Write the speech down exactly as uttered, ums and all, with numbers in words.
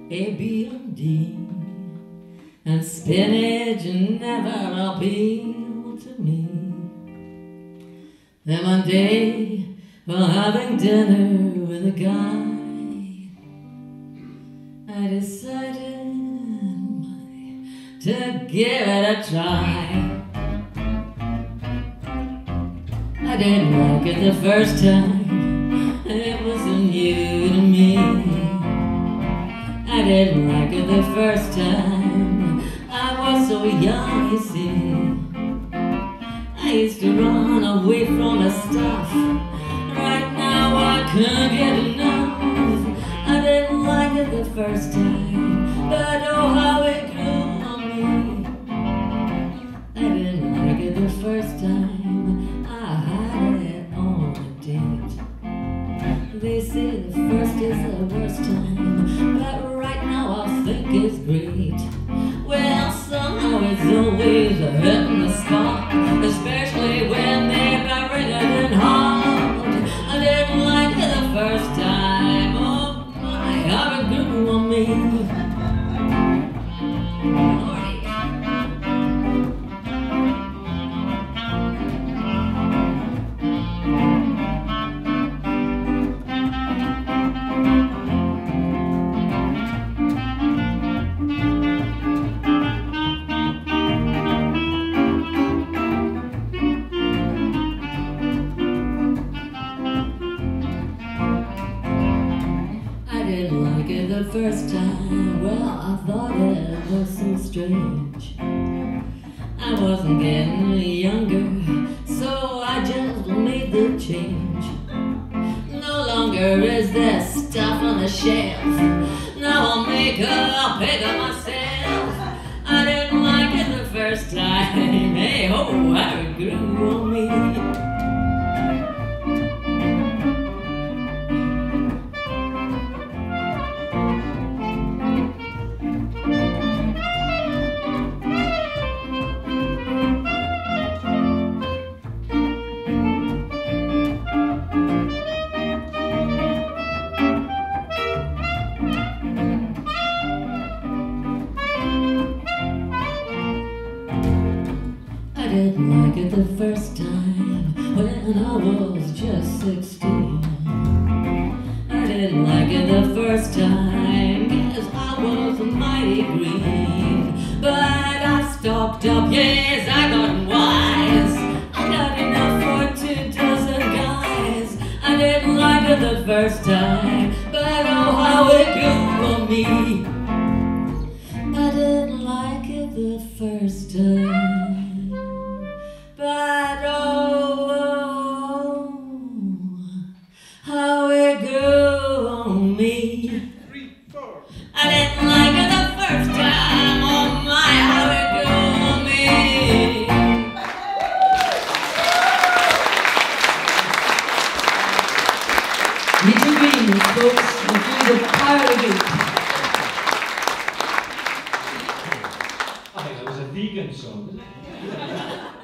A, B, and D, and spinach never appealed to me. Then one day, while having dinner with a guy, I decided to give it a try. I didn't like it the first time, it was new to me. I didn't like it the first time, I was so young, you see. I used to run away from the stuff, right now I can't get enough. I didn't like it the first time, but oh how it grew on me. I didn't like it the first time, I had it on a date. They say the first is the worst time, but right now I think it's great. Well, somehow it's always a hit in the spot, especially when they bury it in hard. I didn't like it the first time, oh my, how it grew on me. The first time, well, I thought it was so strange. I wasn't getting any younger, so I just made the change. No longer is there stuff on the shelf, now I'll make her, I'll pick up myself. I didn't like it the first time, hey ho, how it grew on me. I didn't like it the first time, when I was just sixteen. I didn't like it the first time, cause I was mighty green. But I stocked up, yes, I got wise. I got enough for two dozen guys. I didn't like it the first time, but oh how it grew on me. I didn't like it the first time, but oh, oh, how it grew on me. Three, four. I didn't like it the first time, oh my, how it grew on me. Meet your dreams, folks, and do the power of it. I think that was a vegan song, wasn't it?